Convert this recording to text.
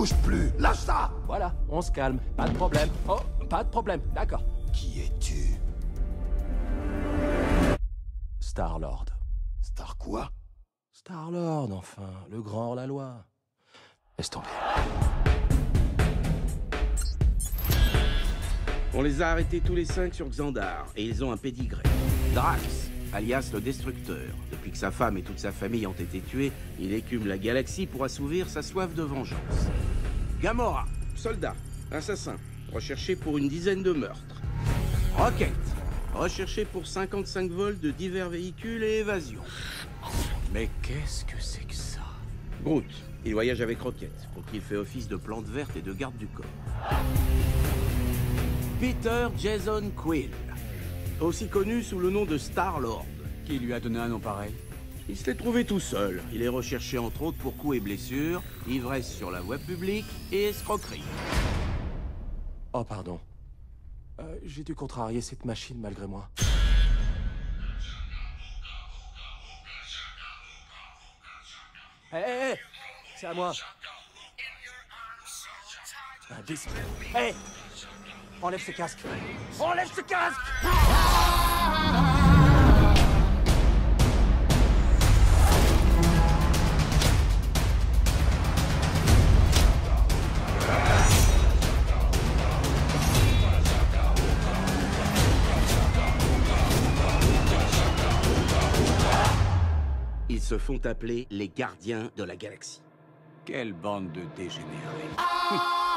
bouge plus. Lâche ça. Voilà, on se calme, pas de problème. Oh, pas de problème, d'accord. Qui es-tu? Star-Lord. Star quoi? Star-Lord, enfin, le grand hors-la-loi. Laisse tomber. On les a arrêtés tous les 5 sur Xandar, et ils ont un pédigré. Drax, alias le Destructeur. Depuis que sa femme et toute sa famille ont été tués, il écume la galaxie pour assouvir sa soif de vengeance. Gamora, soldat, assassin, recherché pour une dizaine de meurtres. Rocket, recherché pour 55 vols de divers véhicules et évasions. Mais qu'est-ce que c'est que ça? Groot, il voyage avec Rocket, pour qui il fait office de plante verte et de garde du corps. Peter Jason Quill, aussi connu sous le nom de Star-Lord. Qui lui a donné un nom pareil? Il se l'est trouvé tout seul. Il est recherché entre autres pour coups et blessures, ivresse sur la voie publique et escroquerie. Oh, pardon. J'ai dû contrarier cette machine malgré moi. Hé, c'est à moi. Un disque. Hé, enlève ce casque. Enlève ce casque. Ils se font appeler les gardiens de la galaxie. Quelle bande de dégénérés.